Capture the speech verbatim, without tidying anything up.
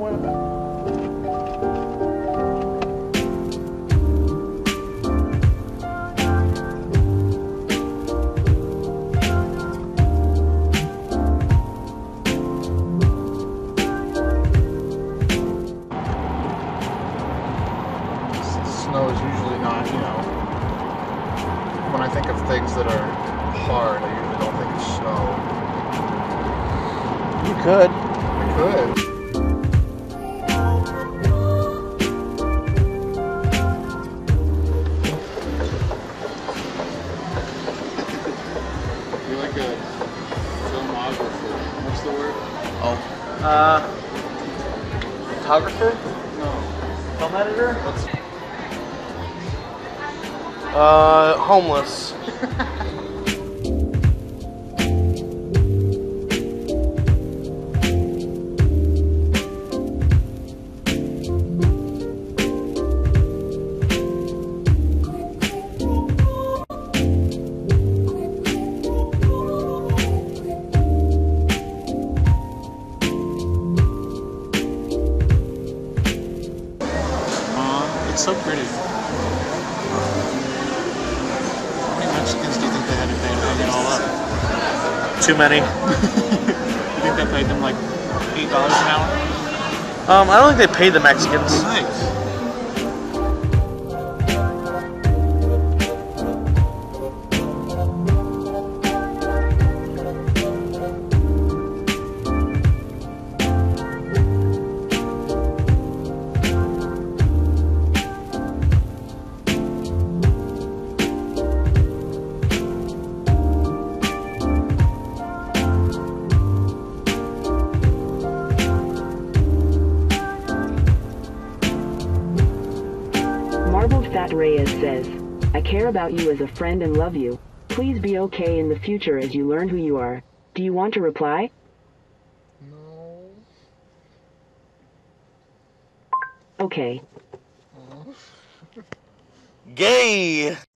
going about? Snow is usually not, you know, when I think of things that are hard, I usually don't think of snow. You could. I could. You're like a filmographer. What's the word? Oh. Uh, photographer? No. Film editor? What's Uh, homeless. uh, it's so pretty. How many Mexicans do you think they had to pay to hang it all up? Too many. You think they paid them like eight dollars an hour? Um, I don't think they paid the Mexicans. Nice. Marble Fat Reyez says, I care about you as a friend and love you. Please be okay in the future as you learn who you are. Do you want to reply? No. Okay. Gay!